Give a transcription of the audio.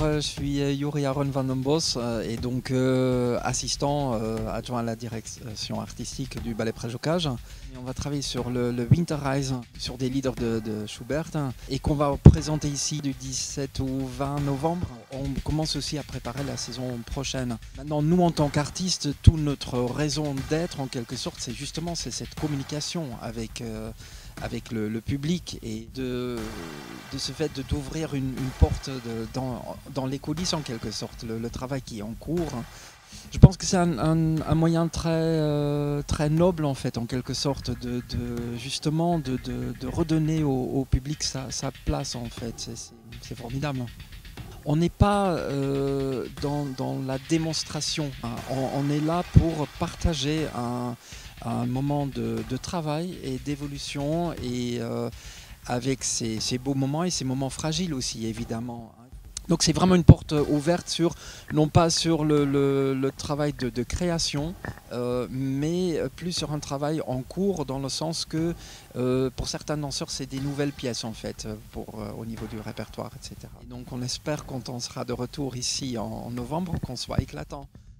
Je suis Yuri Aaron van den Bos et donc assistant adjoint à la direction artistique du Ballet Préjocage. On va travailler sur le Winterreise, sur des leaders de Schubert et qu'on va présenter ici du 17 au 20 novembre. On commence aussi à préparer la saison prochaine. Maintenant, nous en tant qu'artistes, toute notre raison d'être en quelque sorte, c'est justement cette communication avec le public et de ce fait d'ouvrir une porte dans les coulisses en quelque sorte, le travail qui est en cours. Je pense que c'est un moyen très noble en fait, en quelque sorte, justement de redonner au public sa place en fait. C'est formidable. On n'est pas dans la démonstration, hein. On est là pour partager un moment de travail et d'évolution et avec ces beaux moments et ces moments fragiles aussi évidemment. Donc c'est vraiment une porte ouverte non pas sur le travail de création, mais plus sur un travail en cours dans le sens que pour certains danseurs c'est des nouvelles pièces en fait au niveau du répertoire, etc. Et donc on espère quand on sera de retour ici en novembre qu'on soit éclatant.